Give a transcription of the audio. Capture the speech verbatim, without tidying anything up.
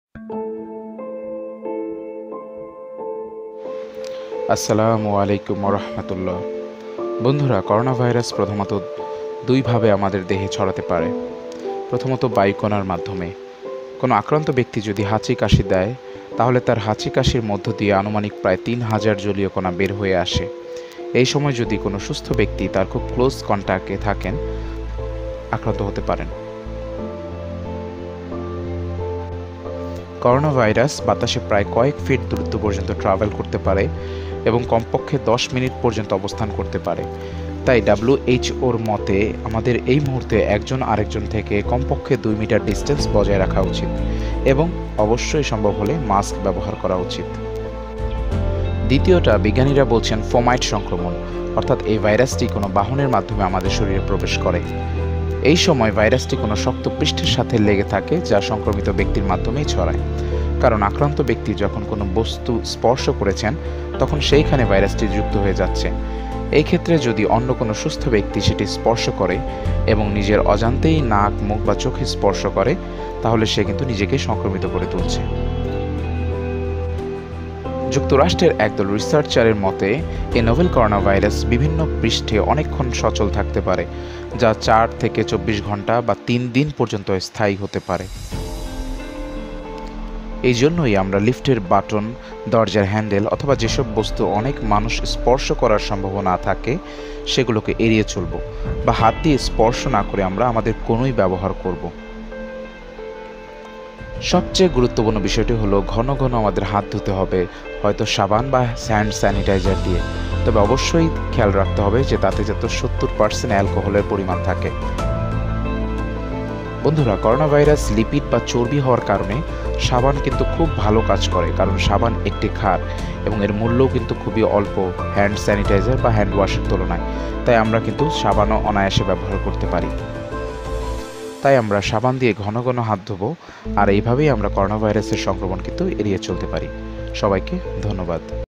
আসসালামু আলাইকুম রহমতুল্লাহ। বন্ধুরা, করোনা ভাইরাস প্রথমত দুইভাবে আমাদের দেহে ছড়াতে পারে। প্রথমত বায়ুকণার মাধ্যমে। কোনো আক্রান্ত ব্যক্তি যদি হাঁচি কাশি দেয়, তাহলে তার হাঁচি কাশির মধ্য দিয়ে আনুমানিক প্রায় তিন হাজার জলীয় কণা বের হয়ে আসে। এই সময় যদি কোনো সুস্থ ব্যক্তি তার খুব ক্লোজ কন্ট্যাক্টে থাকেন, আক্রান্ত হতে পারেন। করোনা ভাইরাস বাতাসে প্রায় কয়েক ফিট দূরত্ব পর্যন্ত ট্রাভেল করতে পারে এবং কমপক্ষে দশ মিনিট পর্যন্ত অবস্থান করতে পারে। তাই ডাব্লিউএইচওর মতে আমাদের এই মুহূর্তে একজন আরেকজন থেকে কমপক্ষে দুই মিটার ডিস্টেন্স বজায় রাখা উচিত এবং অবশ্যই সম্ভব হলে মাস্ক ব্যবহার করা উচিত। দ্বিতীয়টা, বিজ্ঞানীরা বলছেন ফোমাইট সংক্রমণ, অর্থাৎ এই ভাইরাসটি কোনো বাহনের মাধ্যমে আমাদের শরীরে প্রবেশ করে। এই সময় ভাইরাসটি কোনো শক্ত পৃষ্ঠের সাথে লেগে থাকে, যা সংক্রমিত ব্যক্তির মাধ্যমেই ছড়ায়। কারণ আক্রান্ত ব্যক্তি যখন কোনো বস্তু স্পর্শ করেছেন, তখন সেইখানে ভাইরাসটি যুক্ত হয়ে যাচ্ছে। এই ক্ষেত্রে যদি অন্য কোনো সুস্থ ব্যক্তি সেটি স্পর্শ করে এবং নিজের অজান্তেই নাক, মুখ বা চোখে স্পর্শ করে, তাহলে সে কিন্তু নিজেকে সংক্রমিত করে তুলছে। যুক্তরাষ্ট্রের একদল রিসার্চারের মতে এই নোভেল করোনা ভাইরাস বিভিন্ন পৃষ্ঠে অনেকক্ষণ সচল থাকতে পারে, যা চার থেকে চব্বিশ ঘন্টা বা তিন দিন পর্যন্ত স্থায়ী হতে পারে। এই জন্যই আমরা লিফটের বাটন, দরজার হ্যান্ডেল অথবা যেসব বস্তু অনেক মানুষ স্পর্শ করার সম্ভাবনা থাকে সেগুলোকে এড়িয়ে চলব, বা হাত দিয়ে স্পর্শ না করে আমরা আমাদের কোনোই ব্যবহার করব। সবচেয়ে গুরুত্বপূর্ণ বিষয়টি হলো ঘন ঘন আমাদের হাত ধুতে হবে, হয়তো সাবান বা হ্যান্ড স্যানিটাইজার দিয়ে। তবে অবশ্যই খেয়াল রাখতে হবে যে তাতে যাতে সত্তর পার্সেন্ট অ্যালকোহলের পরিমাণ থাকে। বন্ধুরা, করোনা ভাইরাস লিপিড বা চর্বি হওয়ার কারণে সাবান কিন্তু খুব ভালো কাজ করে, কারণ সাবান একটি ক্ষার এবং এর মূল্যও কিন্তু খুবই অল্প হ্যান্ড স্যানিটাইজার বা হ্যান্ড ওয়াশের তুলনায়। তাই আমরা কিন্তু সাবানও অনায়াসে ব্যবহার করতে পারি। তাই আমরা সাবান দিয়ে ঘন ঘন হাত ধোবো, আর এইভাবেই আমরা করোনা ভাইরাসের সংক্রমণ কিন্তু এড়িয়ে চলতে পারি। সবাইকে ধন্যবাদ।